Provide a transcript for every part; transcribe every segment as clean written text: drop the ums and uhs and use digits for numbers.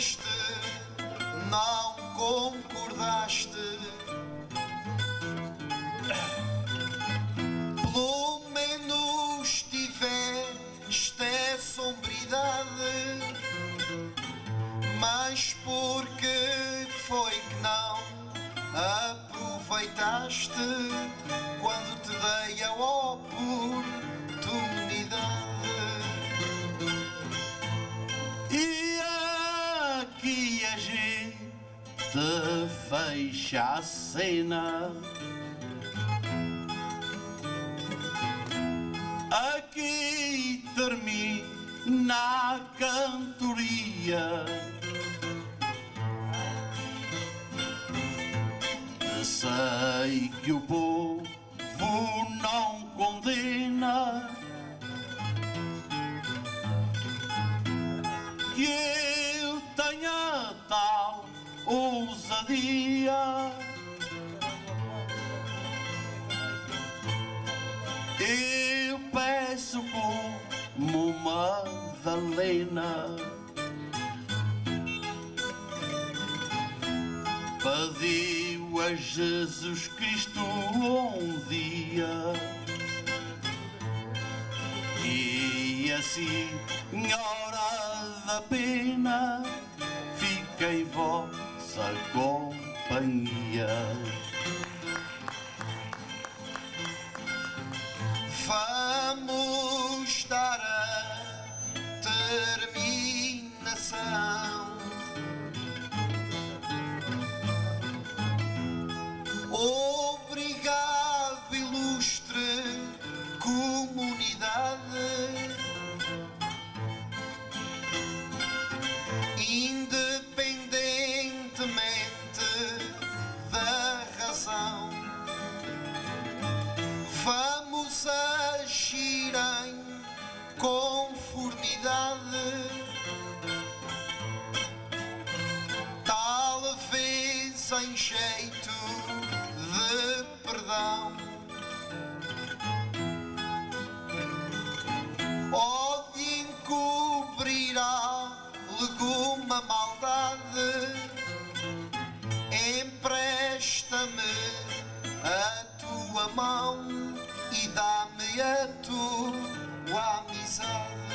neste não concordaste. Pelo menos tiveste sombridade, mas porque foi que não aproveitaste quando te dei a oportunidade? E aqui a gente fecha a cena. Aqui termina a cantoria. Sei que o povo não condena, que eu tenha tal ousadia. Eu peço como Madalena, pediu a Jesus Cristo um dia, e assim, Senhora da pena, fica em vossa companhia. Vamos dar a terminação. Obrigado, ilustre comunidade, independentemente da razão. Vamos agir em conformidade, talvez em jeito de perdão. Ou de encobrir alguma maldade, empresta-me a tua mão e dá-me a tua amizade.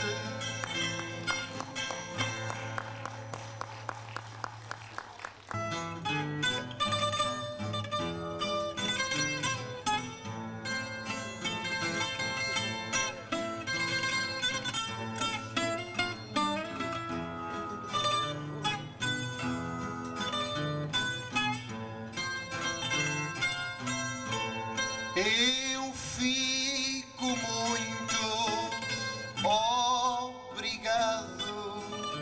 Eu fico muito obrigado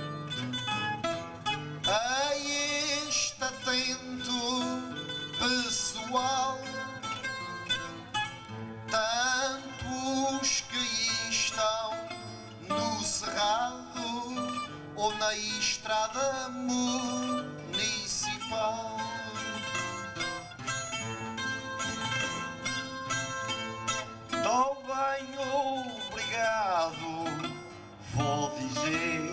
a este atento pessoal, tanto os que estão no cerrado ou na estrada municipal. Estou bem, obrigado, vou dizer.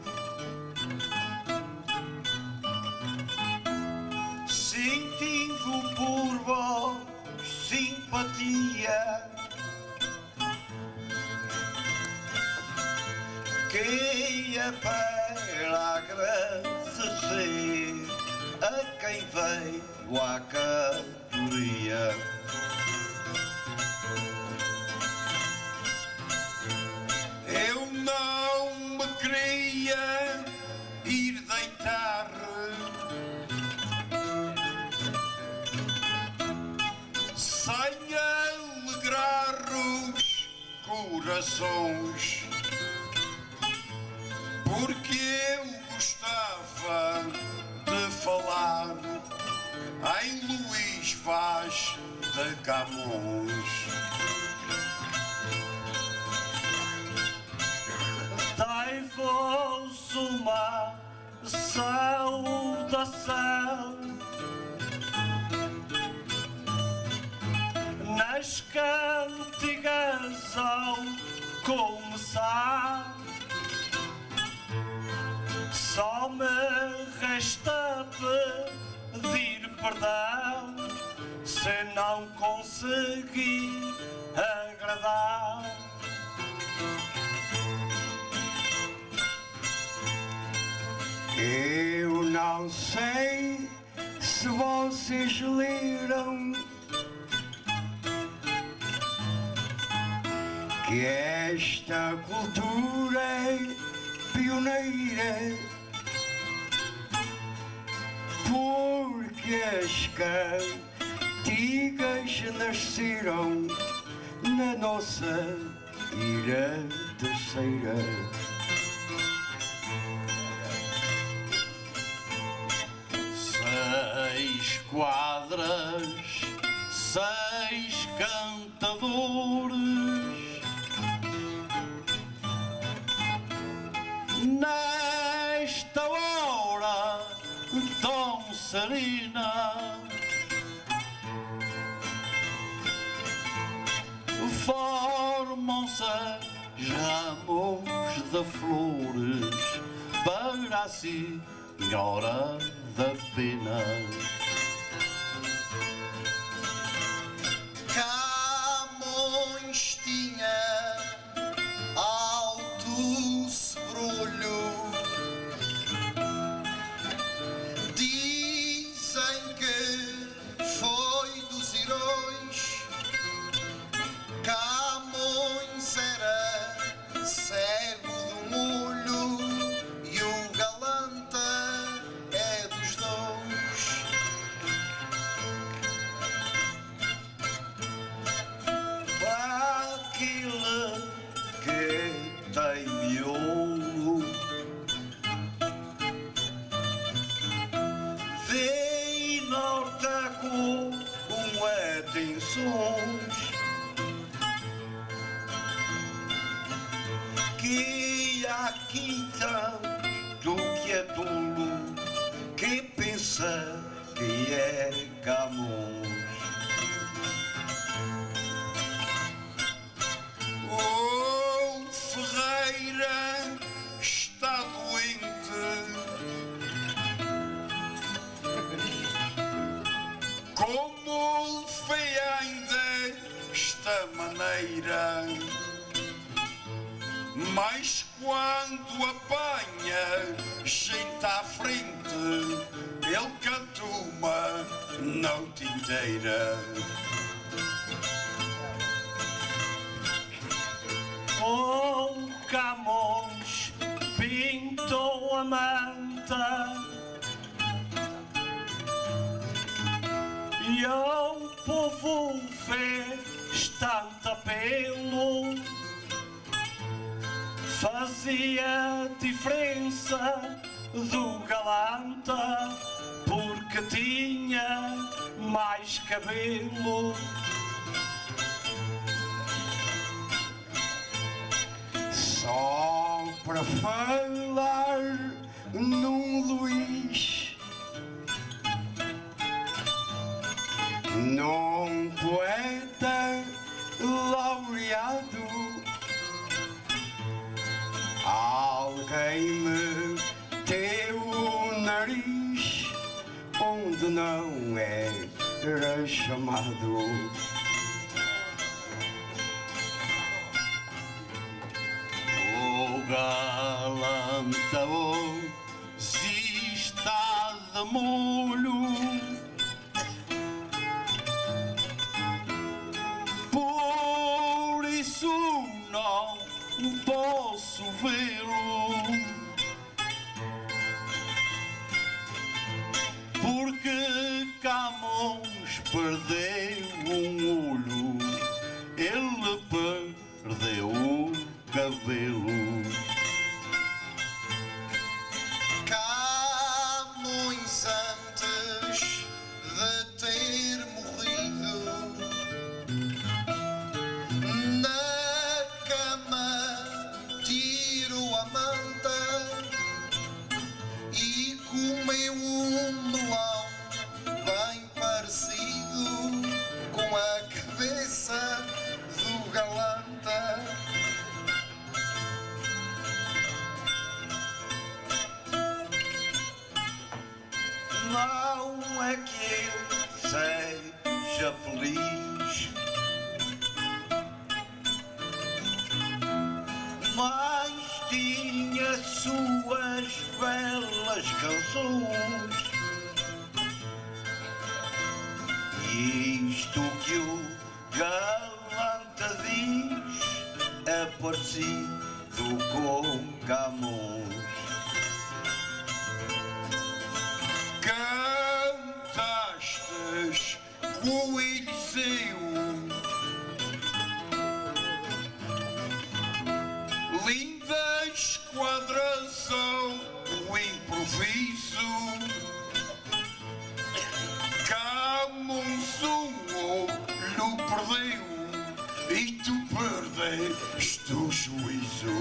Sentindo por vós simpatia, que é para agradecer a quem veio à cantoria. Eu não me queria ir deitar, sem alegrar os corações, porque eu gostava de falar em Luís Vaz de Camões. Dai-vos uma saudação nas cantigas ao começar. Só me resta pedir perdão se não consegui agradar. Eu não sei se vocês leram que esta cultura é pioneira, porque as cantigas nasceram na nossa ira terceira. Seis quadras, seis cantadores, nesta hora tão serena, formam-se ramos de flores para a Senhora da Pena. Camões tinha alto sobrolho, dizem que foi dos heróis. Camões era cego de um olho e o Galanta é dos dois. Aquele que tem miolo vê e nota com atenções que aqui tanto que é tolo que pensa que é Camões. O Ferreira está doente, como fez ainda esta maneira, mas quando apanha gente à frente, ele canta uma noite inteira. O Camões pintou a manta e o povo fez tanto apelo, fazia diferença do Galanta porque tinha mais cabelo. Só para falar num Luís, num poeta laureado, alguém meteu o nariz onde não era chamado. O Galanta se está de molho, por isso não posso vê-lo, porque Camões perdeu um olho, ele perdeu o cabelo. Camões antes de ter morrido na cama tirou a manta e comeu um melão bem parecido Não é que eu seja feliz, mas tinha suas belas canções. E isto que o galanta diz é parecido com Camões. Cantastes com o Eliseu, linda esquadração, o improviso. Camões um olho perdeu e tu perdeste o juízo.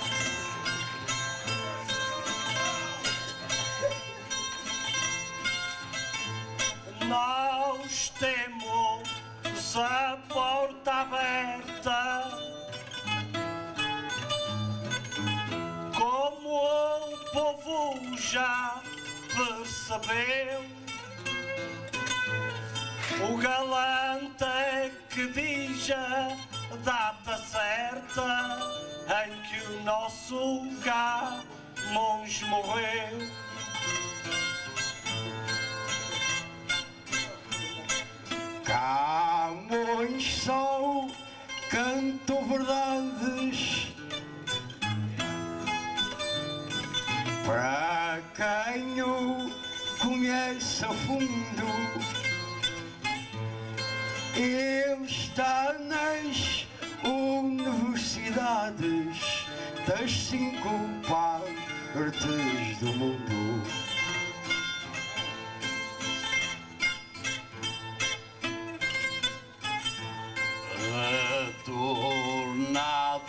Nós temos a porta aberta, como o povo já percebeu. O galante é que diz a data certa em que o nosso Camões morreu. Camões só cantou verdades para quem o conhece a fundo. Ele está nas universidades das 5 partes do mundo. Retornado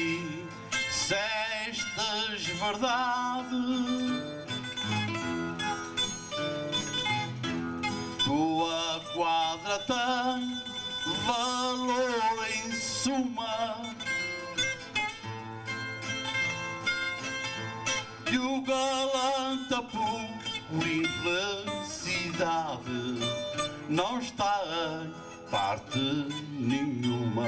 dissestes verdade, tua quadra tem valor em suma, e o galanta por infelicidade não está em parte nenhuma.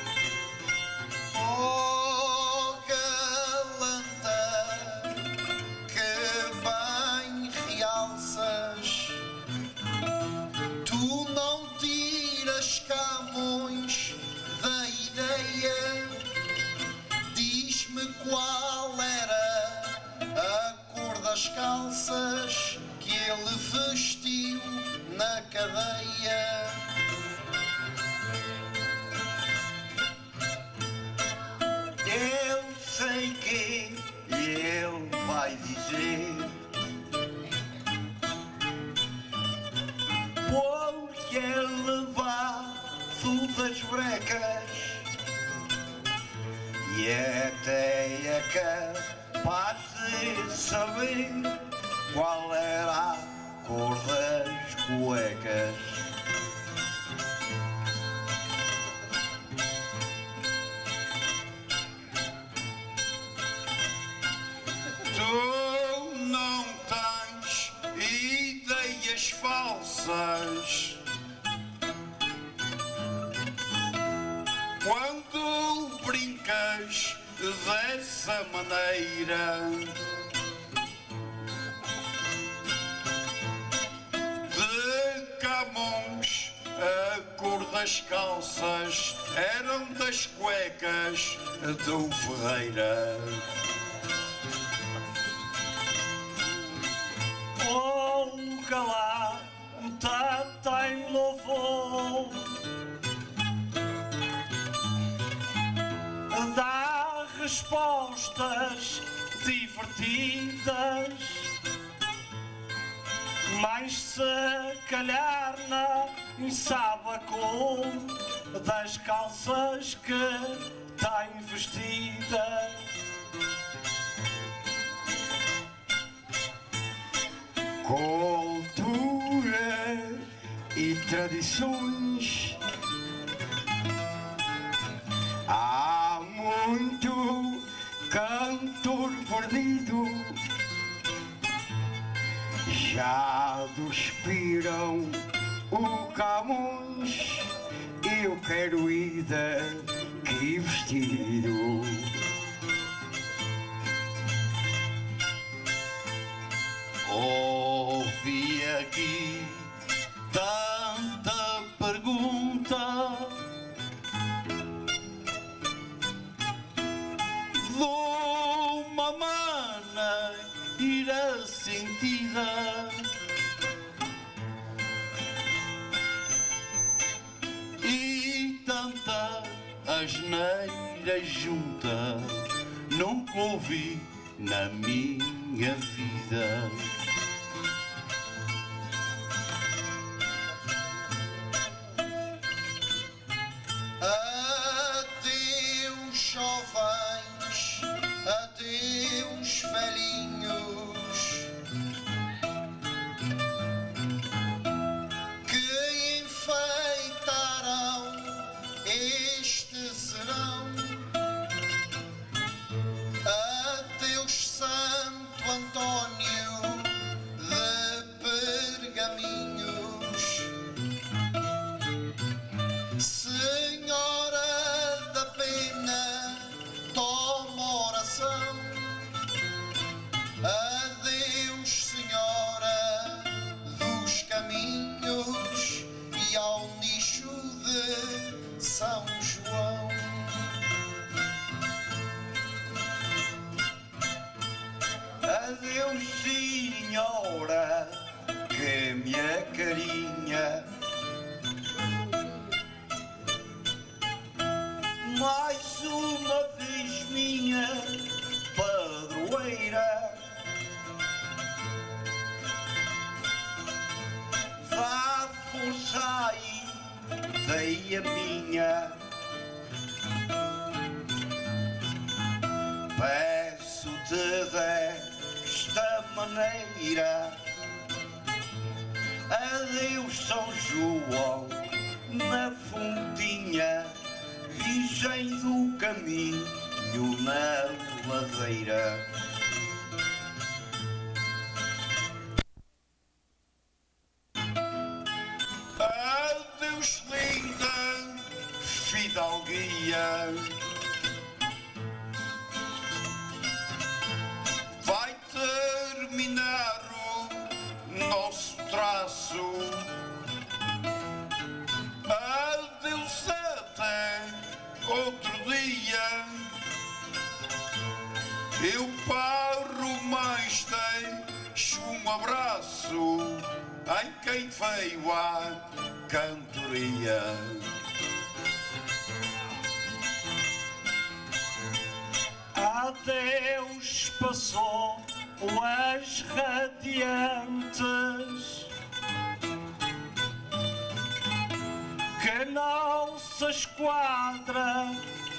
Oh, galanta, que bem realças, tu não tiras Camões da ideia. Diz-me qual era a cor das calças que ele vestiu na cadeia. Eu sei que ele vai dizer, porque ele levado das brecas e até é capaz de saber qual era a cor das cuecas. Tu não tens ideias falsas quando brincas dessa maneira. De Camões a cor das calças eram das cuecas do Ferreira. Oh, galanta tem louvor, dá respostas divertidas, mas se calhar não sabe a cor das calças que tem vestida. Cultura e tradições, há muito cantor perdido já despiram o Camões. Eu quero ida, que vestido. Ouvi aqui tanta pergunta de uma maneira sentida, e tanta asneira junta nunca ouvi na minha vida. Adeus jovens, adeus velhinhos, que enfeitaram este serão. Adeus Santo Antônio de Pergaminhos, Senhora da Pena, toma oração. Adeus Senhora dos Caminhos e ao nicho de São João. Adeus, senhora, que me acarinha. Mais uma vez minha padroeira. Vá força aí, dei a minha. Peço-te desta maneira. Adeus São João na fontinha, Virgem do caminho na ladeira. Adeus linda fidalguia, vai terminar o nosso traço. Adeus até outro dia, eu paro, mas deixo um abraço em quem veio à cantoria. Adeus passou as radiantes, que não se esquadra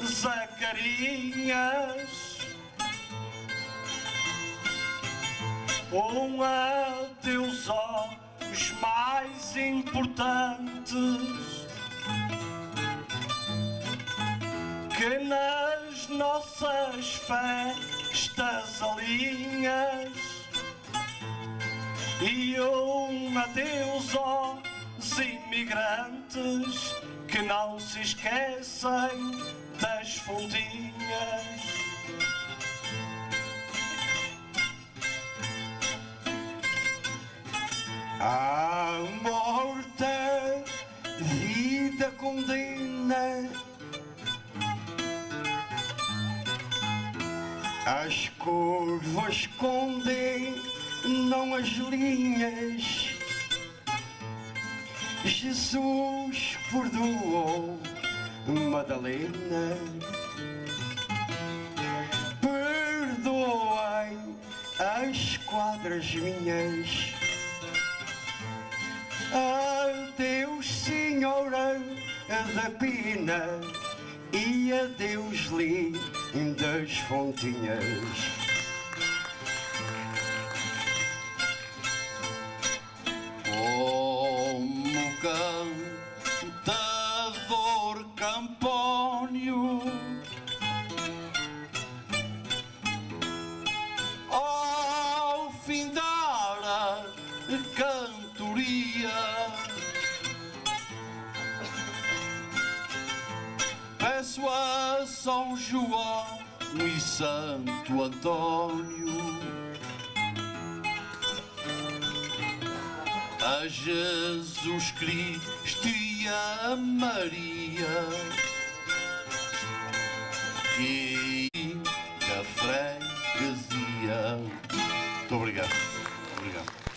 Zacarinhas. Um adeus aos mais importantes, que nas nossas festas alinhas. E um adeus aos imigrantes, que não se esquecem das fontinhas. A morte, vida condena, as curvas condenam as linhas. Jesus perdoou Madalena, perdoai as quadras minhas. Adeus, Senhora da Pena, e adeus, lindas fontinhas. Como cantador Campónio, ao findar cantoria. Peço a São João e Santo Antônio, a Jesus Cristo e a Maria, e da freguesia. Muito obrigado. Obrigado.